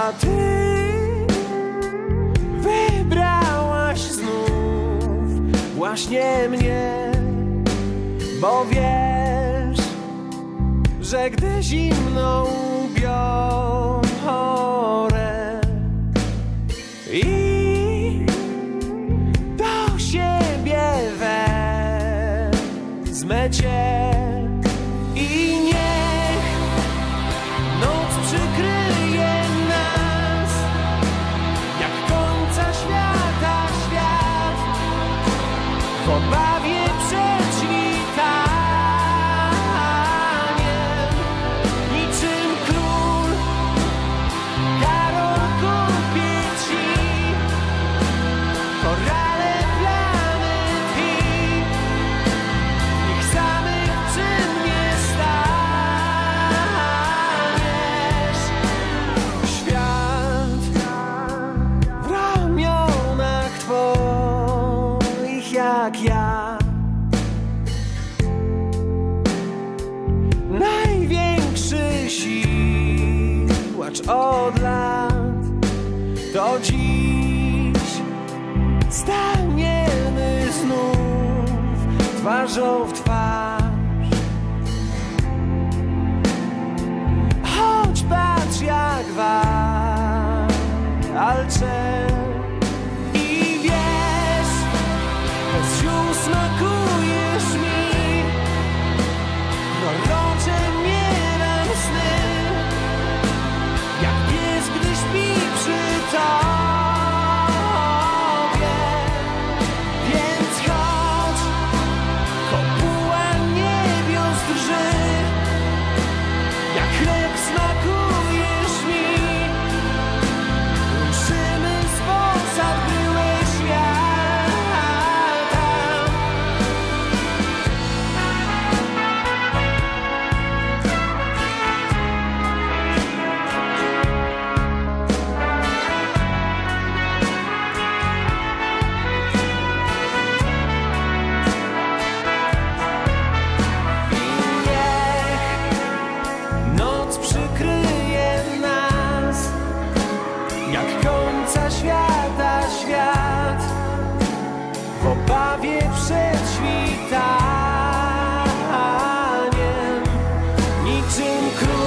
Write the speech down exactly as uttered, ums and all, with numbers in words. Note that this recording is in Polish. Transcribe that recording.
A ty wybrałaś znów właśnie mnie, bo wiesz, że gdy zimną biorę i do siebie wezmę cię i niech noc przykryje nas jak końca świata świat w obawie przed świtaniem, niczym król Karol kupię ci korale planet i niech samych czym nie staniesz. Świat w ramionach twoich jak ja, największy siłacz od lat, to dziś staniemy znów twarzą w twarz. Choć patrz jak walczę i wiesz, bez sił smakujesz mi, gorące mieram sny, jak pies, gdy śpi przy tobie. Więc chodź, kopuła niebios drży, jak chleb smakujesz mi, ruszymy spoza bryły świata. Noc przykryje nas jak końca świata świat w obawie przed świtaniem, niczym król